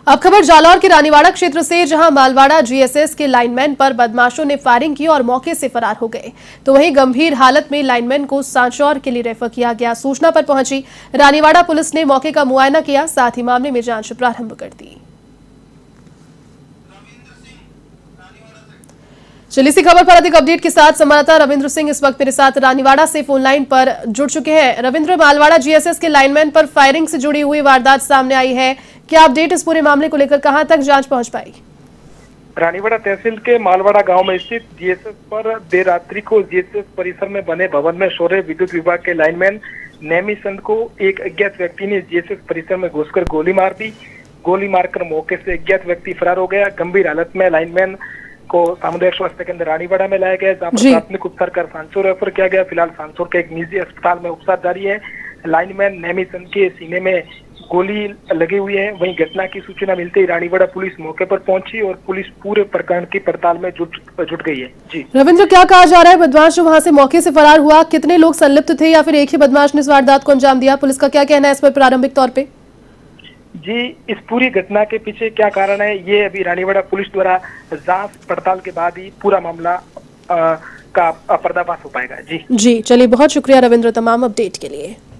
अब खबर जालौर के रानीवाड़ा क्षेत्र से, जहां मालवाड़ा जीएसएस के लाइनमैन पर बदमाशों ने फायरिंग की और मौके से फरार हो गए। तो वहीं गंभीर हालत में लाइनमैन को सांचौर के लिए रेफर किया गया। सूचना पर पहुंची रानीवाड़ा पुलिस ने मौके का मुआयना किया, साथ ही मामले में जांच प्रारंभ कर दी। चलिए इसी खबर पर अधिक अपडेट के साथ संवाददाता रविंद्र सिंह इस वक्त मेरे साथ रानीवाड़ा से फोन लाइन पर जुड़ चुके हैं। रविंद्र, मालवाड़ा जीएसएस के लाइनमैन पर फायरिंग से जुड़ी हुई वारदात सामने आई है, क्या अपडेट इस पूरे मामले को लेकर, कहां तक जांच पहुंच पाई? रानीवाड़ा तहसील के मालवाड़ा गांव में स्थित जीएसएस पर देर रात्रि को जीएसएस परिसर में बने भवन में सो रहे विद्युत विभाग के लाइनमैन नेमी चंद को एक अज्ञात व्यक्ति ने जीएसएस परिसर में घुसकर गोली मार दी। गोली मारकर मौके से अज्ञात व्यक्ति फरार हो गया। गंभीर हालत में लाइनमैन को सामुदायिक स्वास्थ्य केंद्र रानीवाड़ा में लाया गया, जहां पर प्राथमिक उपचार कर सांचौर रेफर किया गया। फिलहाल सांचौर के एक निजी अस्पताल में उपचार जारी है। लाइनमैन नेमी चंद के सीने में गोली लगी हुई है। वहीं घटना की सूचना मिलते ही रानीवाड़ा पुलिस मौके पर पहुंची और पुलिस पूरे प्रकरण की पड़ताल में जुट गई है। जी रविंद्र, क्या कहा जा रहा है, बदमाश जो वहां से मौके से फरार हुआ, कितने लोग संलिप्त थे या फिर एक ही बदमाश ने इस वारदात को अंजाम दिया? पुलिस का क्या कहना है इस पर प्रारंभिक तौर पे? जी, इस पूरी घटना के पीछे क्या कारण है, ये अभी रानीवाड़ा पुलिस द्वारा जांच पड़ताल के बाद ही पूरा मामला का पर्दाफाश हो पाएगा। जी चलिए, बहुत शुक्रिया रविंद्र तमाम अपडेट के लिए।